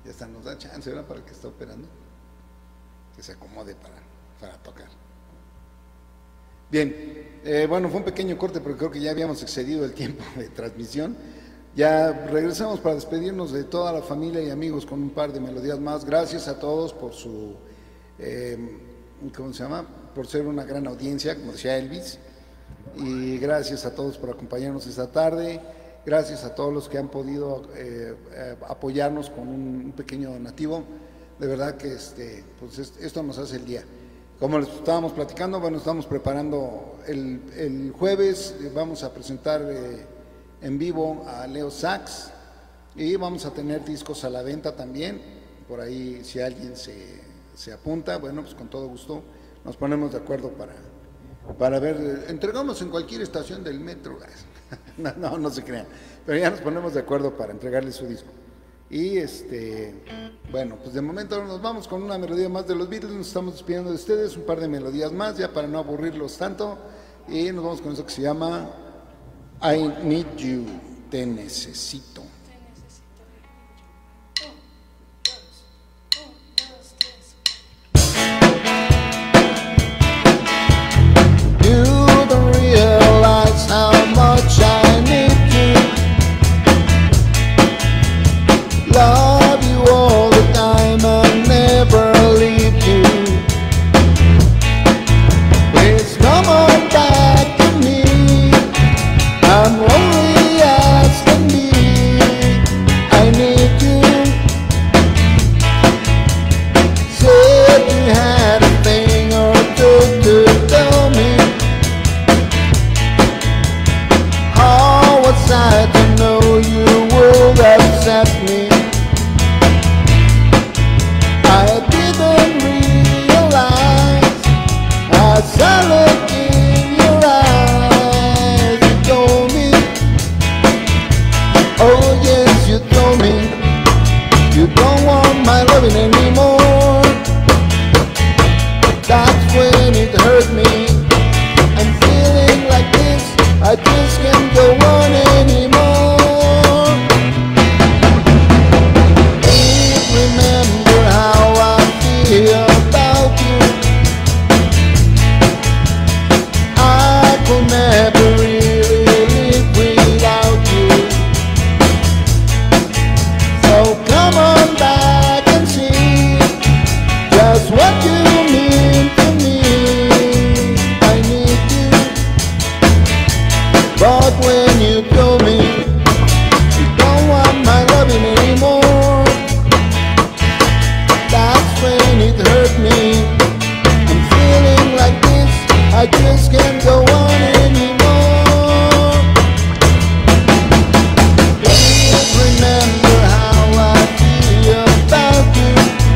Ya hasta nos da chance, ¿verdad? Para el que está operando, que se acomode para tocar. Bien, bueno, fue un pequeño corte porque creo que ya habíamos excedido el tiempo de transmisión. Ya regresamos para despedirnos de toda la familia y amigos con un par de melodías más. Gracias a todos por su, ¿cómo se llama? Por ser una gran audiencia, como decía Elvis. Y gracias a todos por acompañarnos esta tarde. Gracias a todos los que han podido apoyarnos con un pequeño donativo. De verdad que pues esto nos hace el día. Como les estábamos platicando, bueno, estamos preparando el jueves, vamos a presentar en vivo a Leo Sax y vamos a tener discos a la venta también. Por ahí, si alguien se apunta, bueno, pues con todo gusto nos ponemos de acuerdo para ver. Entregamos en cualquier estación del metro. No se crean, pero ya nos ponemos de acuerdo para entregarle su disco. Y bueno, pues de momento nos vamos con una melodía más de los Beatles. Nos estamos despidiendo de ustedes, un par de melodías más ya para no aburrirlos tanto, y nos vamos con eso que se llama I Need You, Te Necesito. You don't realize how much I need you. Love you all the time and never leave you. Please come on back to me. I'm only asking me. I need you. Said you had a thing or two to tell me. How was I to know you would accept me? I didn't realize as I looked in your eyes. You told me, oh yes, you told me you don't want my loving anymore. That's when it hurt me. I'm feeling like this, I just can't go on anymore. Remember how I feel about you. I could never really live without you. So come on back and see just what you mean to me. I need you, but when you told me you don't want my loving anymore, that's when it hurt me. I'm feeling like this, I just can't go on anymore. Please remember how I feel about you.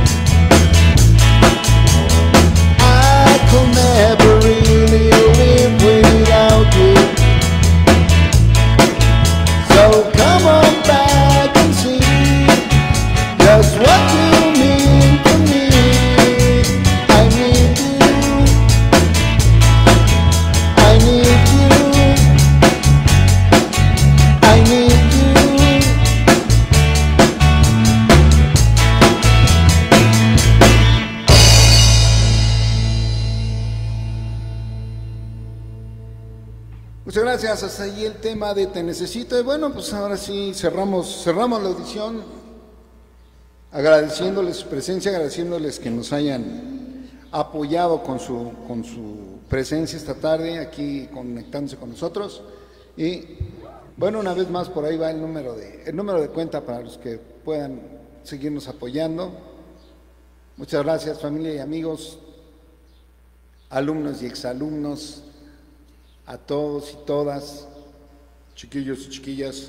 I could never really live without you. So come on back and see just what you mean to me. I need you. I need you. I need you. Muchas gracias, hasta ahí el tema de Te Necesito. Y bueno, pues ahora sí cerramos la audición, agradeciéndoles su presencia, agradeciéndoles que nos hayan apoyado con su presencia esta tarde aquí conectándose con nosotros. Y bueno, una vez más por ahí va el número de cuenta para los que puedan seguirnos apoyando. Muchas gracias, familia y amigos, alumnos y exalumnos, a todos y todas, chiquillos y chiquillas.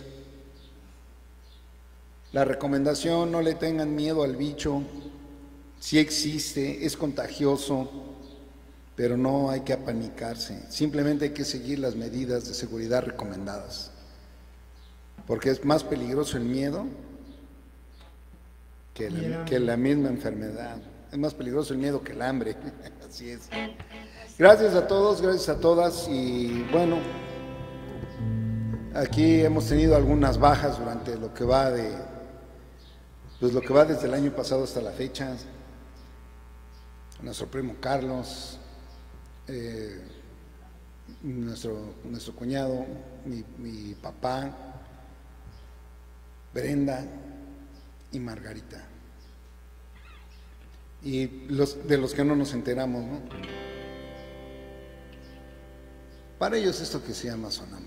La recomendación: no le tengan miedo al bicho. Sí existe, es contagioso, pero no hay que apanicarse. Simplemente hay que seguir las medidas de seguridad recomendadas, porque es más peligroso el miedo que la misma enfermedad. Es más peligroso el miedo que el hambre. Así es. Gracias a todos, gracias a todas. Y bueno, aquí hemos tenido algunas bajas durante lo que va pues lo que va desde el año pasado hasta la fecha, nuestro primo Carlos, nuestro cuñado, mi papá, Brenda y Margarita. Y de los que no nos enteramos, ¿no? Para ellos esto que se llama sonámbulo.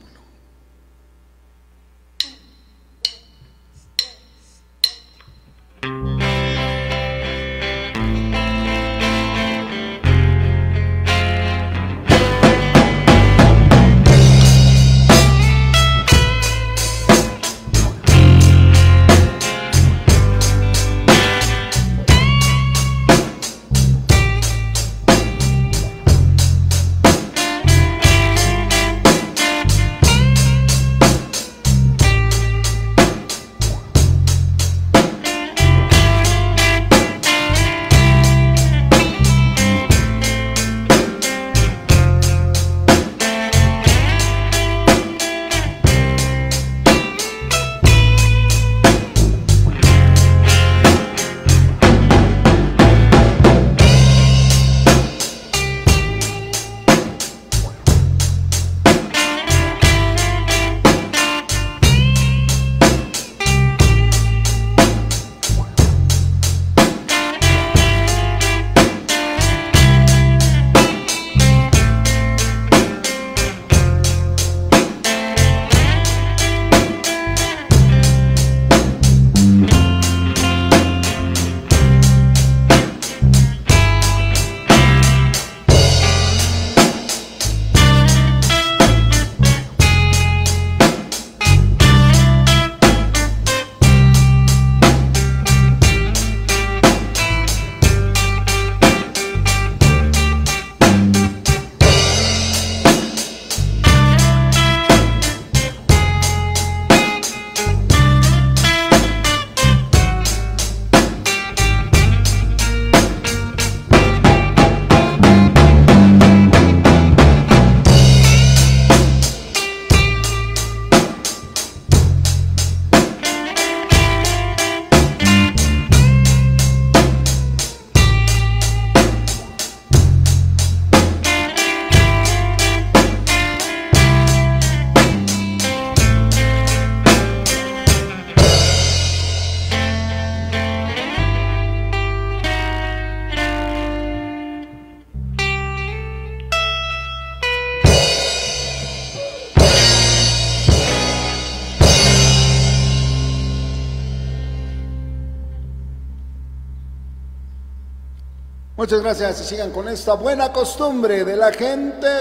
Muchas gracias y sigan con esta buena costumbre de la gente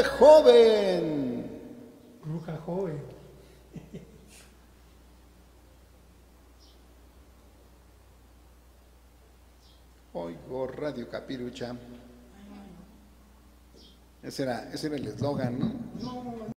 joven. Bruja joven. Oigo Radio Capirucha. Ese era el eslogan, ¿no? No.